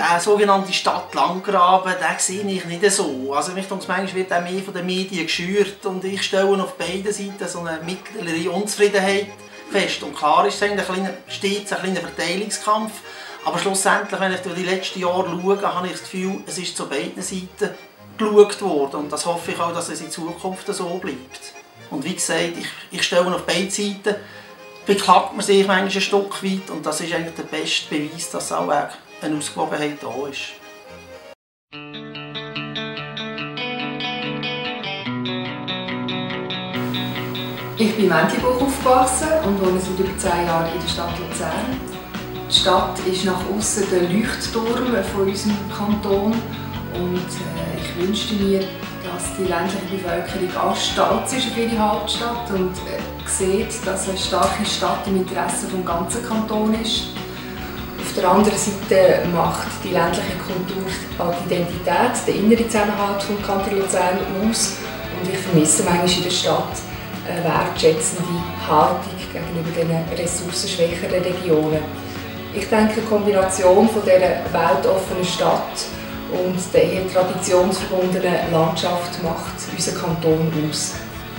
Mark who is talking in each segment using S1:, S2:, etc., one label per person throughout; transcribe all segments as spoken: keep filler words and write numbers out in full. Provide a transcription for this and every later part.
S1: der sogenannte Stadt-Land-Graben, den sehe ich nicht so. Also mich denke, manchmal wird er mehr von den Medien geschürt und ich stelle auf beiden Seiten so eine mittlere Unzufriedenheit fest. Und klar ist es ein kleiner, stets ein kleiner Verteilungskampf, aber schlussendlich, wenn ich durch die letzten Jahre schaue, habe ich das Gefühl, es ist zu beiden Seiten geschaut worden und das hoffe ich auch, dass es in Zukunft so bleibt. Und wie gesagt, ich, ich stelle auf beiden Seiten, beklagt man sich manchmal ein Stück weit und das ist eigentlich der beste Beweis, dass auch eine Ausgewogenheit da ist.
S2: Ich bin in Mäntibuch aufgewachsen und wohne seit über zehn Jahren in der Stadt Luzern. Die Stadt ist nach außen der Leuchtturm von unserem Kanton und äh, ich wünschte mir, dass die ländliche Bevölkerung auch stolz ist auf ihre Hauptstadt und äh, sieht, dass eine starke Stadt im Interesse des ganzen Kantons ist. Auf der anderen Seite macht die ländliche Kultur auch die Identität, den inneren Zusammenhalt des Kantons Luzern aus und ich vermisse manchmal in der Stadt eine wertschätzende Haltung gegenüber den ressourcenschwächeren Regionen. Ich denke, die Kombination von dieser weltoffenen Stadt und der eher traditionsverbundenen Landschaft macht unseren Kanton aus.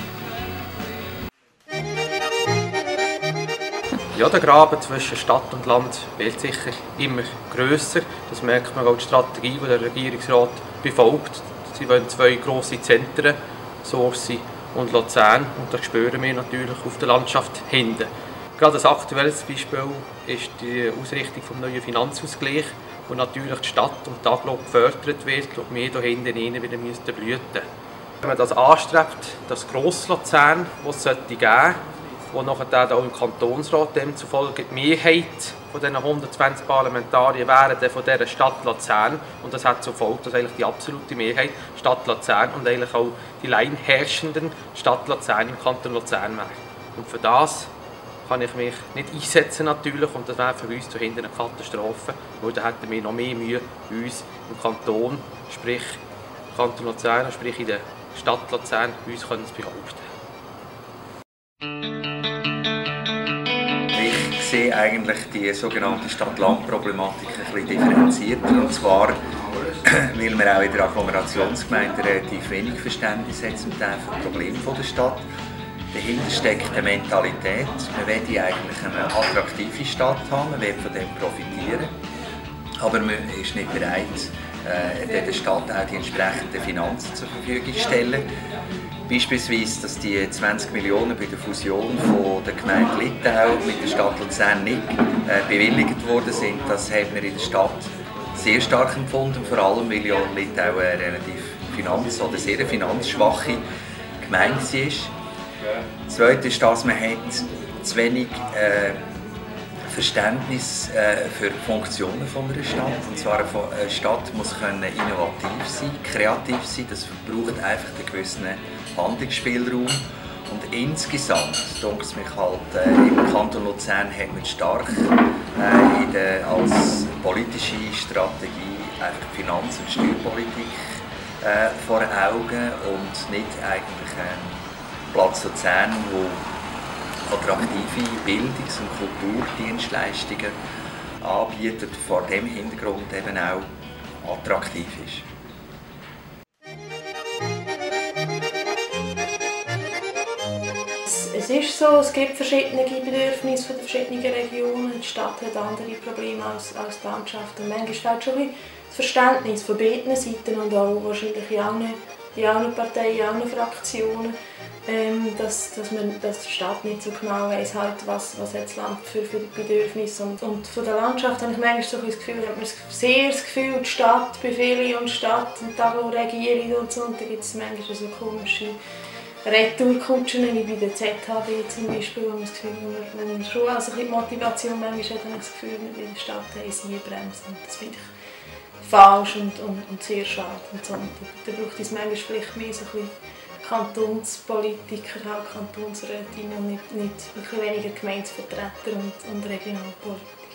S3: Ja, der Graben zwischen Stadt und Land wird sicher immer grösser. Das merkt man auch die Strategie, die der Regierungsrat befolgt. Sie wollen zwei grosse Zentren, Sursi und Luzern, und das spüren wir natürlich auf der Landschaft hinten. Gerade ein aktuelles Beispiel ist die Ausrichtung des neuen Finanzausgleichs, wo natürlich die Stadt und die Agglomerationen gefördert wird und wir hier hinten rein wieder blüten müssen. Wenn man das anstrebt, das Gross-Luzern, das es geben sollte, wo nachher auch im Kantonsrat demzufolge die Mehrheit von diesen hundertzwanzig Parlamentarier wären von dieser Stadt Luzern. Und das hat zur Folge, dass eigentlich die absolute Mehrheit Stadt Luzern und eigentlich auch die alleinherrschenden Stadt Luzern im Kanton Luzern wäre. Und für das kann ich mich nicht einsetzen natürlich und das wäre für uns zu hinten eine Katastrophe, weil dann hätten wir noch mehr Mühe bei uns im Kanton, sprich im Kanton Luzern, sprich in der Stadt Luzern, bei uns können es behaupten.
S4: Ich sehe eigentlich die sogenannte Stadt-Land-Problematik ein bisschen differenzierter, und zwar, weil man auch in der Agglomerationsgemeinde relativ wenig Verständnis hat zum Teil für die Probleme der Stadt. Dahinter steckt eine Mentalität. Man will eigentlich eine attraktive Stadt haben, man will von dem profitieren, aber man ist nicht bereit, der Stadt auch die entsprechenden Finanzen zur Verfügung zu stellen. Beispielsweise, dass die zwanzig Millionen bei der Fusion von der Gemeinde Littau mit der Stadt Luzern nicht äh, bewilligt worden sind, das hat man in der Stadt sehr stark empfunden, vor allem weil ja Littau eine relativ finanz- oder sehr finanzschwache Gemeinde ist. Das Zweite ist, dass man hat zu wenig äh, Verständnis äh, für die Funktionen von einer Stadt. Und zwar eine Stadt muss können innovativ sein, kreativ sein. Das braucht einfach einen gewissen Handlungsspielraum. Und insgesamt, denke ich mich halt, äh, im Kanton Luzern hat man stark äh, in der, als politische Strategie einfach Finanz- und Steuerpolitik äh, vor Augen und nicht eigentlich einen Platz Luzern, wo attraktive Bildungs- und Kulturdienstleistungen anbietet, vor dem Hintergrund eben auch attraktiv ist.
S5: Es ist so, es gibt verschiedene Bedürfnisse von den verschiedenen Regionen. Die Stadt hat andere Probleme als, als die Landschaft. Und manchmal fehlt schon ein das Verständnis von beiden Seiten und auch wahrscheinlich in allen, in allen Parteien, in allen Fraktionen, ähm, dass, dass, man, dass die Stadt nicht so genau weiss, halt, was, was hat das Land für, für Bedürfnisse. Und, und von der Landschaft habe ich manchmal so das Gefühl, hat man sehr das Gefühl, die Stadt befehle und Stadt und da Regierung und so. Und da gibt es manchmal so komische Retourkutschen wie bei der Z H B zum Beispiel, wo man das Gefühl, wo man, wo man schon also ein bisschen Motivation manchmal hat, habe ich das Gefühl, wir in der Stadt haben sie bremsen. Und das finde ich falsch und, und, und sehr schade. Und so. Und da, da braucht es manchmal vielleicht mehr so ein bisschen Kantonspolitiker, auch Kantonsrätinnen und nicht, nicht ein bisschen weniger Gemeindevertreter und, und Regionalpolitiker.